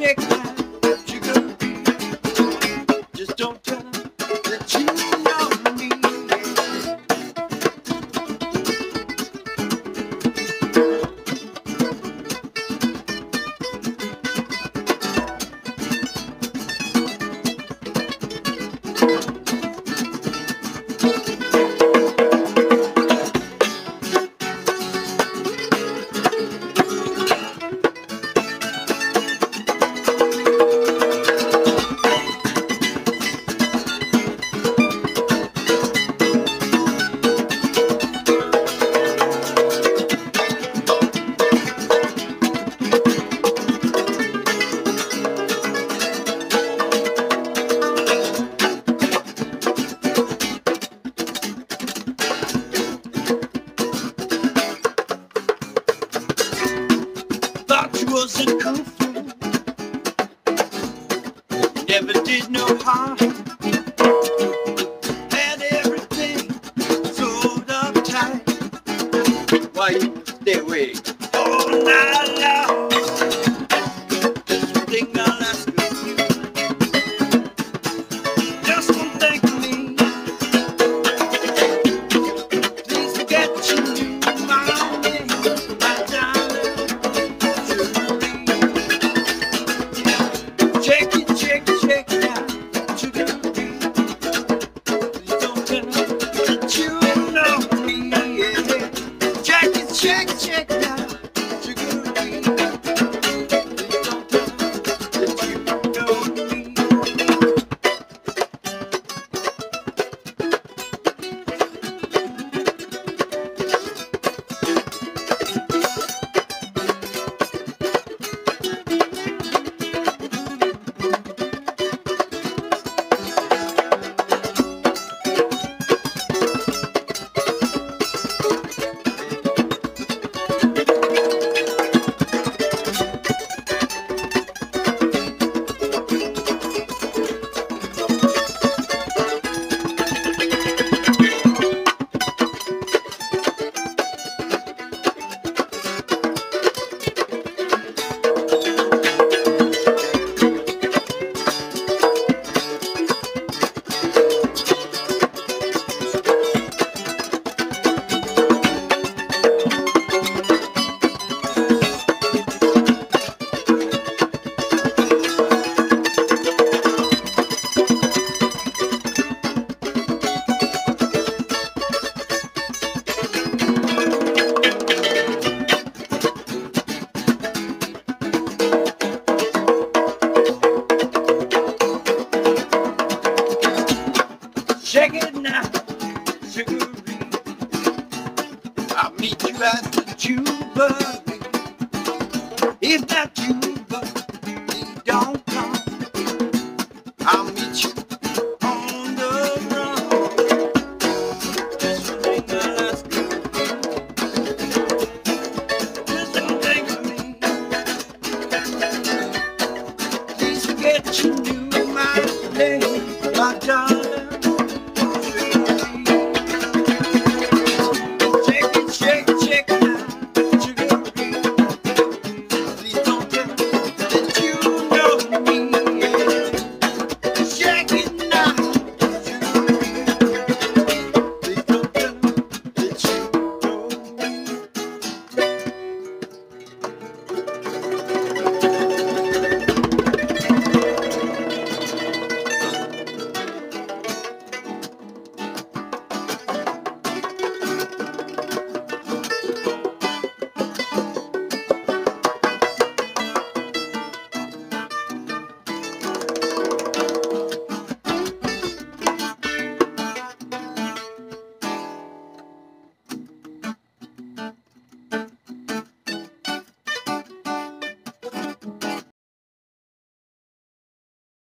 shake that Sugaree. Just don't tell her that you know me. Thought you was a kung fu, never did no harm. Had everything sold up tight. Why you stay away all night long? Just one thing I'll ask of you, just one thing for me. Please forget you knew my name, my darling. Shake it, shake it, shake it now, Sugaree. Please don't tell her that you know me, yeah. Shake it, shake it, shake it now, Sugaree. Please don't tell her that you know me. Shake it now, Sugaree. I'll meet you at the Jubilee. If that Jubilee don't come, I'll meet you on the run. Just one thing I'll ask of you, just one thing of me. Please forget you knew